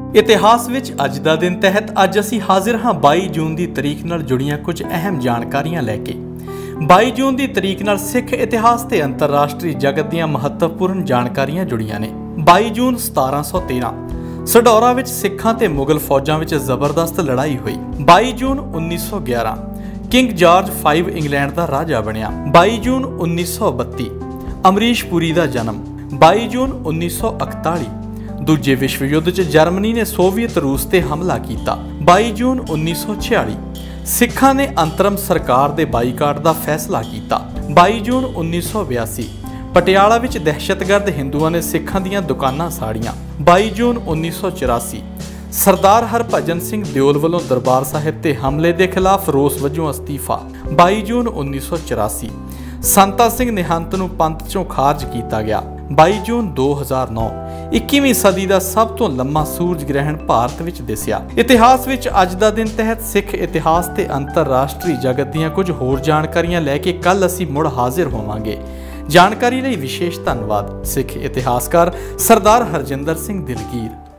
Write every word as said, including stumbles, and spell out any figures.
इतिहास विच अज दा दिन तहत अज असी हाजिर हाँ बाई जून की तरीक नाल जुड़ियां कुछ अहम जानकारियां लैके। बाई जून की तरीक नाल सिख इतिहास ते अंतरराष्ट्रीय जगत दीयां महत्वपूर्ण जानकारियां जुड़ियां ने। बाई जून सतारह सौ तेरह सडौरा विच सिखां ते मुगल फौजां विच जबरदस्त लड़ाई हुई। बाई जून उन्नीस सौ ग्यारह किंग जॉर्ज फाइव इंग्लैंड का राजा बनिया। बाई जून उन्नीस सौ बत्ती अमरीश पुरी का जन्म। बाई जून उन्नीस सौ इकताली दूजे विश्व युद्ध च जर्मनी ने सोवियत रूस ते हमला किया। बाई जून उन्नीस सौ छियाली सिखां ने अंतरम सरकार दे बाईकाट का फैसला किया। बाई जून उन्नीस सौ बयासी पटियाला विच दहशतगर्द हिंदुओं ने सिखां दीयां दुकानां साड़ियां। बाई जून उन्नीस सौ चौरासी सरदार हरभजन सिंह दिओल वालों दरबार साहिब ते हमले के खिलाफ रोस वजों अस्तीफा। बाई जून उन्नीस सौ चौरासी संता सिंह निहंत नूं पंथ चों खारज किया गया। बाई जून दो हज़ार नौ इक्कीवीं सदी का सब तो लंबा सूरज ग्रहण भारत विच दिसिया। इतिहास विच अज दा दिन तहत सिख इतिहास ते अंतरराष्ट्रीय जगत दीयां कुछ होर जानकारियां लैके कल असीं मुड़ हाजिर होवांगे। जानकारी लई विशेष धन्नवाद। सिख इतिहासकार सरदार हरजिंदर सिंह दिलगीर।